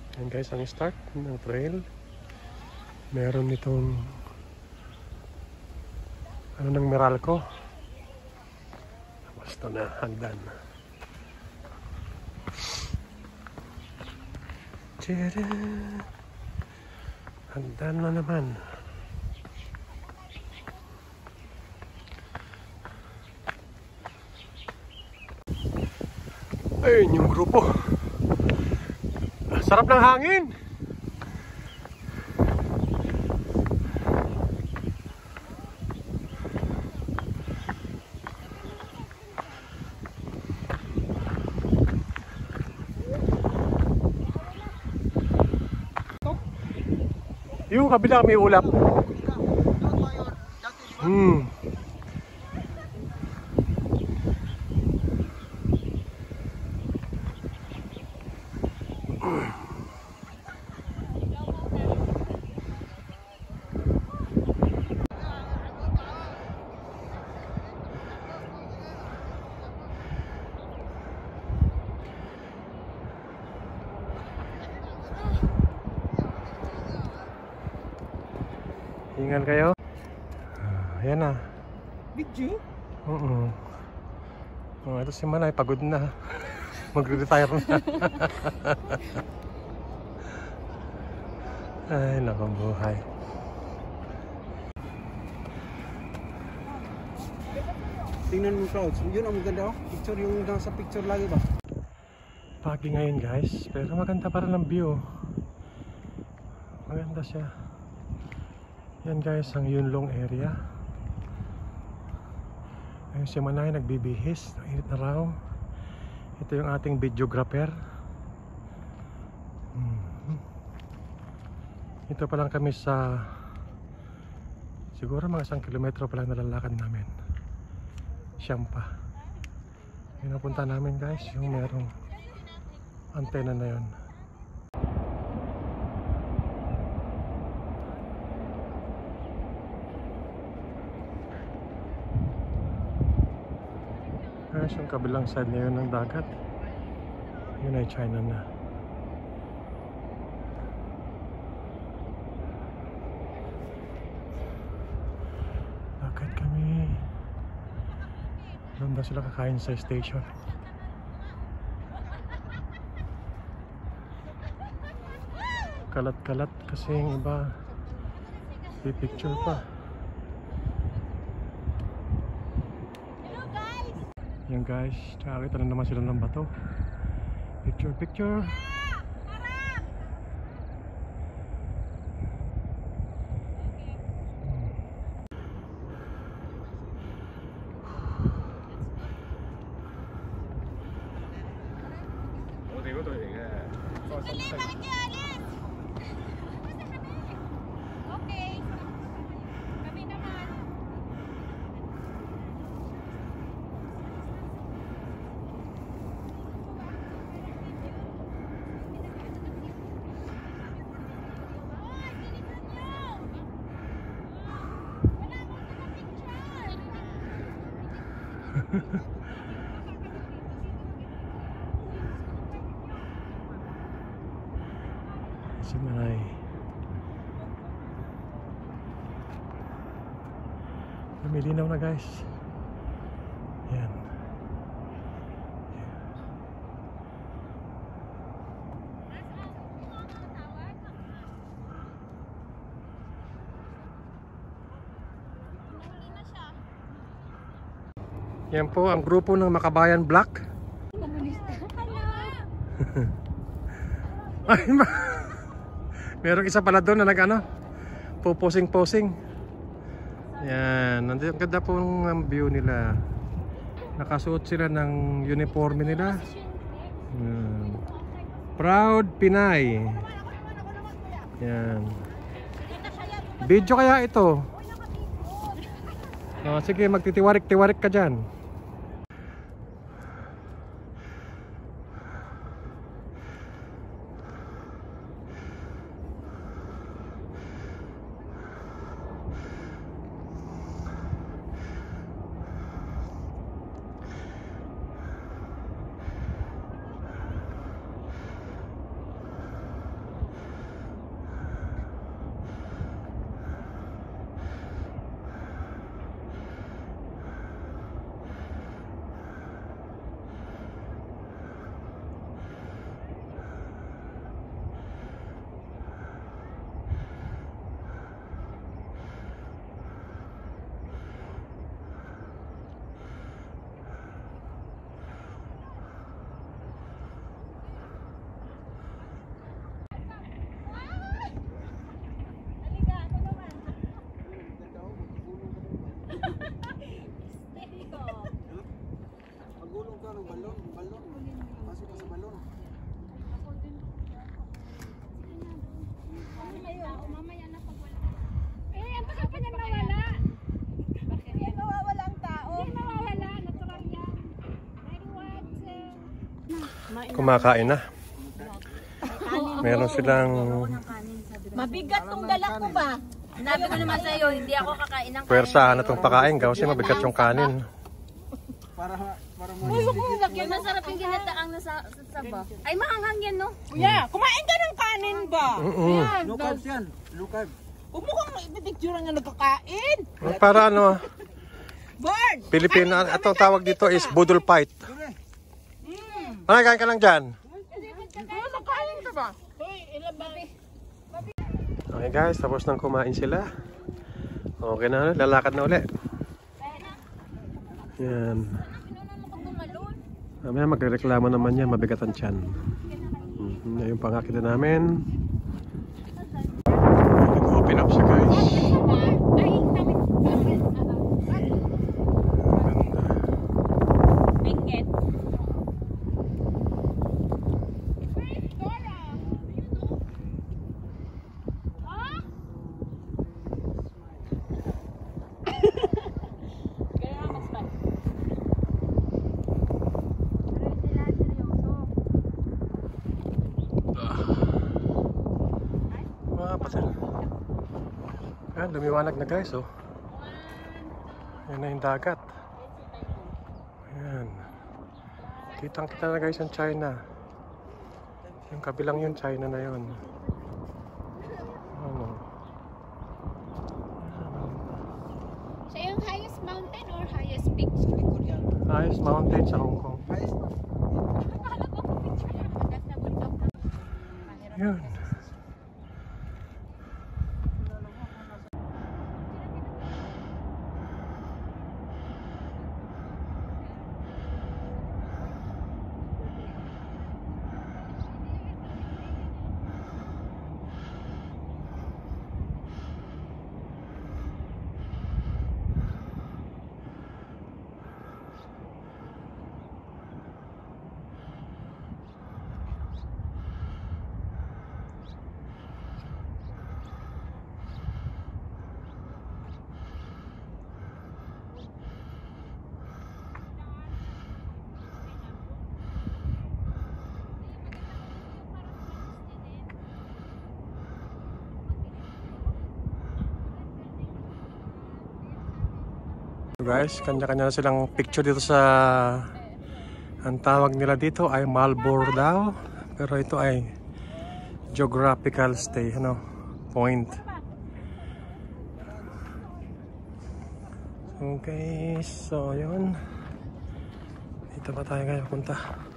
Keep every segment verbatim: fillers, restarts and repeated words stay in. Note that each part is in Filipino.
Yan guys, ang start ng trail. Meron itong ano ng Meralco. Tapos ito na, hagdan. Tiyada! Hagdan na naman. Ayun yung grupo. Sarap ng hangin. Yung kabila may ulap. Hmm. Ingat kayo. Ah, ayan na. Video? Oo. Oh, ito si Manay, pagod na. Magre-retire na. Ay, nakang buhay. Tingnan mo clouds. Yun ang maganda oh. Picture yung nasa picture lagi ba? Pagi ngayon guys, pero maganda pa rin ang view. Maganda siya. Yan guys, ang Yunlong area. Ayun si Manay nagbibihis. Ang init na raw. Ito yung ating videographer. Hmm. Ito pa lang kami sa siguro mga isang kilometro pa lang nalalakad namin. Siyam pa. Yung napunta namin guys, yung merong antena na yun. Guys, yung kabilang side ngayon ng dagat, yun ay China na. Lakad kami. Doon daw sila kakain sa station. Kalat-kalat kasi yung iba pipicture pa. Yan guys, nakakita na naman sila ng bato. Picture, picture. Si Manay. Lumilinaw na guys. Yan. Yan po ang grupo ng Makabayan Black. Ay, merong isa pala doon na nag-ano, puposing-posing. Yan, ang ganda po ng view nila. Nakasuot sila ng uniforme nila. Yan. Proud Pinay. Yan. Video kaya ito? Oh, sige, magtitiwarik-tiwarik ka dyan. kumakain na. Meron silang... Mabigat tong dala ko ba? Sinabi ko naman sa'yo, hindi ako kakain ng kanin. Pwersahan na itong pakain kasi mabigat yung kanin. Para para mo. Uy, huwag lagyan. Masarap yung ginataang nasa saba. Ay, maanghang yan, no? Kuya, kumain ka ng kanin ba? Mm-mm. Low carb yan. Low carb. Huwag mo kang ipipicture nga nagkakain. Para ano, Bird! Pilipino, itong tawag dito is budol fight. Mm. Ano, kain ka lang dyan? Kuya, nagkain ka ba? Uy, ilan ba? Okay guys, tapos nang kumain sila. Okay na, lalakad na ulit. Yan. Mamaya magreklamo naman yan, mabigat ang tiyan. Hmm, yung pangakita namin. Nag-open up siya guys. Ayan, lumiwanag na guys, oh. Ayan na yung dagat. Ayan. Kitang kita na guys yung China. Yung kabilang yung China na yun. Ano? Siya yung highest mountain or highest peak? Highest mountain sa Hong Kong. Yun. Guys, kanya-kanya na silang picture dito sa, ang tawag nila dito ay Marlborough daw, pero ito ay geographical stay, ano, point. Okay, so yun, dito ba tayo ngayon punta?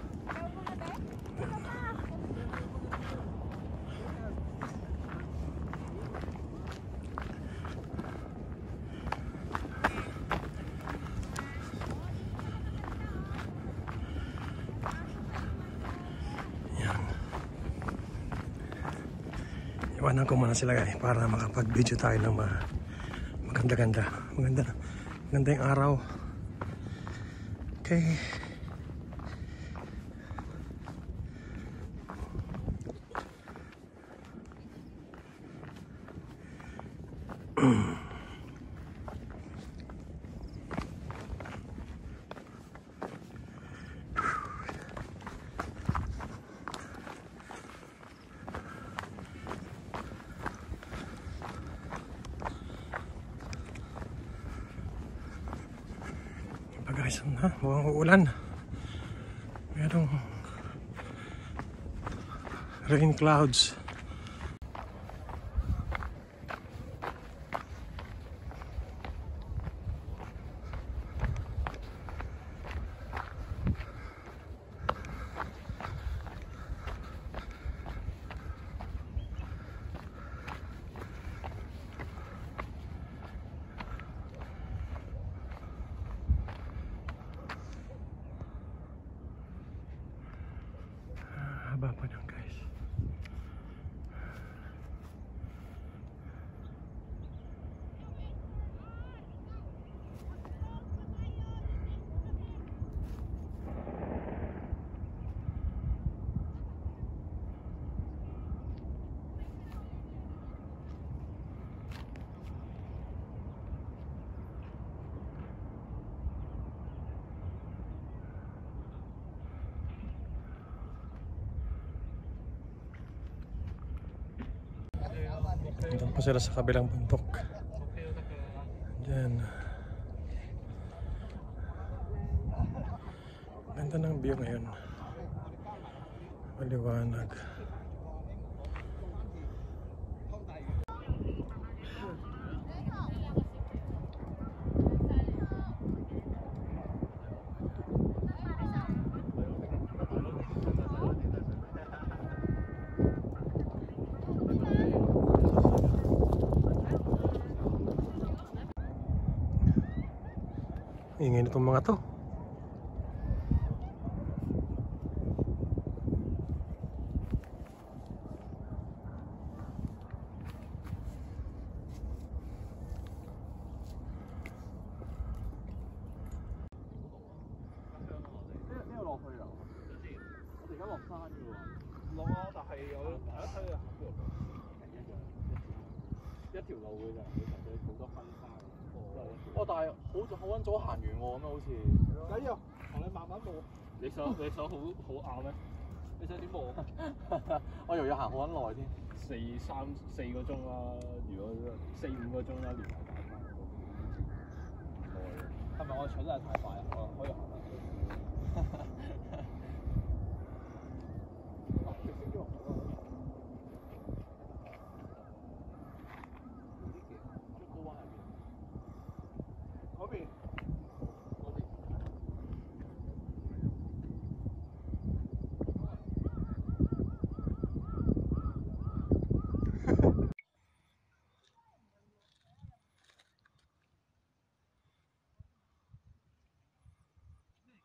Iwanan ko muna sila guys para makapag-video tayo ng maganda-ganda. Maganda, maganda yung araw. Okay. Guys, ha? Mukhang uulan. Merong rain clouds. Haba pa lang guys. Nandun pa sila sa kabilang bundok. Diyan. Ganda ng view ngayon. Maliwanag. Ingin itong mga to.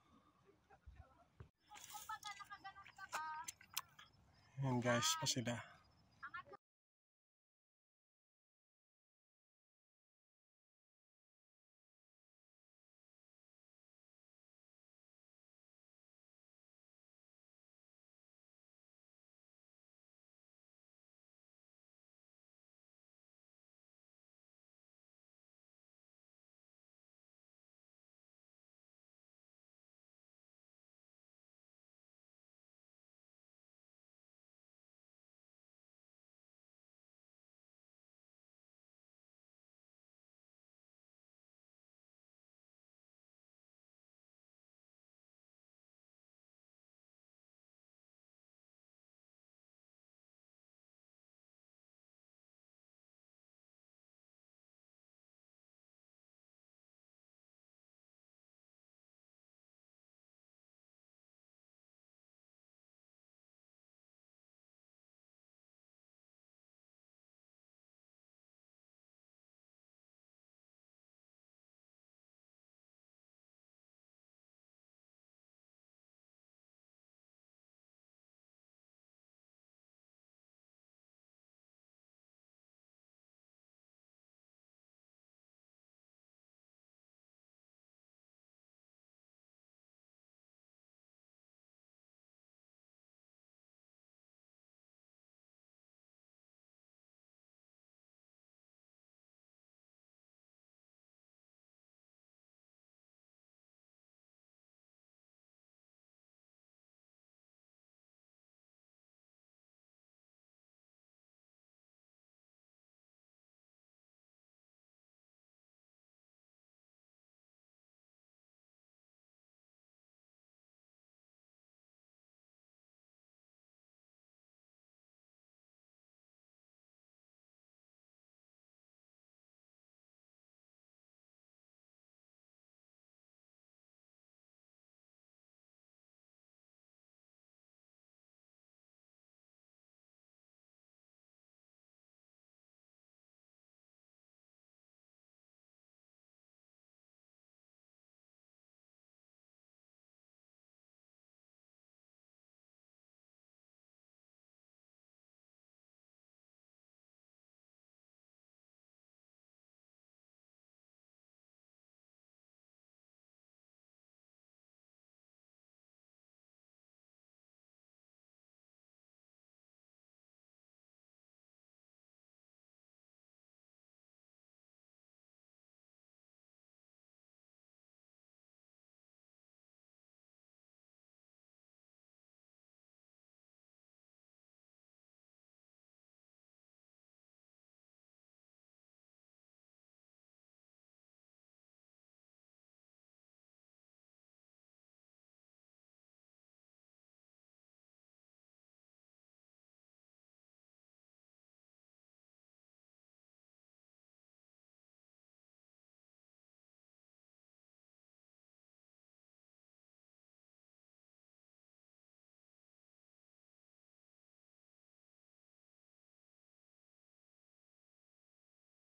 Ayan guys, pa sila.